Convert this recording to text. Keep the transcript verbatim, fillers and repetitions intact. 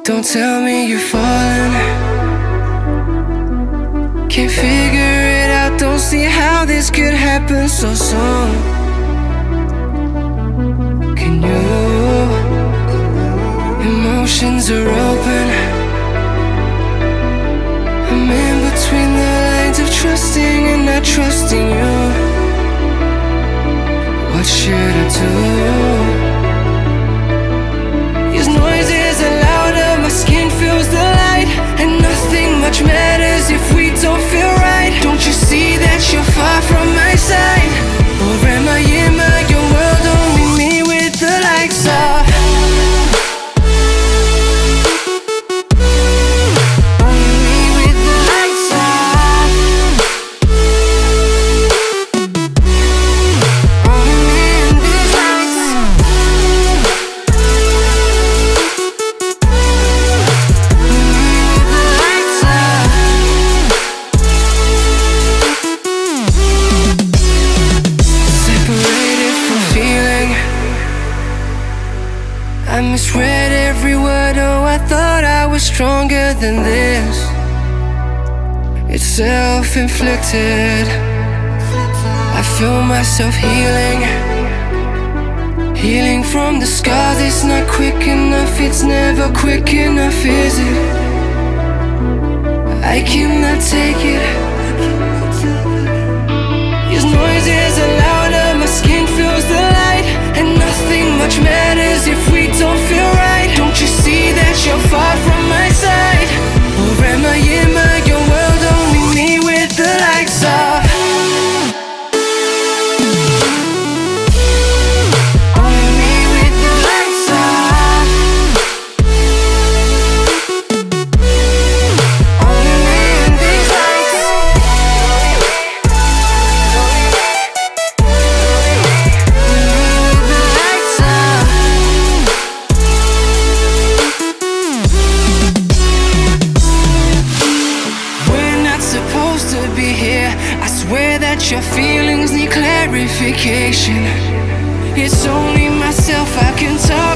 Don't tell me you're falling. Can't figure it out, don't see how this could happen so soon. Can you? Emotions are open. I'm in between the lines of trusting and not trusting you. What should I do? These noises are louder, my skin feels the light, and nothing much matters if we don't feel right. Don't you see that you're far from my side? Or am I in my own world, only me with the lights off? I misread every word, oh I thought I was stronger than this. It's self-inflicted. I feel myself healing, healing from the scars. It's not quick enough, it's never quick enough, is it? I cannot take it. These noises are louder, my skin feels the light, and nothing much matters if we don't feel right. Don't you see that you're far from my side? Or am I in my own world, only me with the lights off? Only me with the lights off. Only me in these lights. I swear that your feelings need clarification. It's only myself I can talk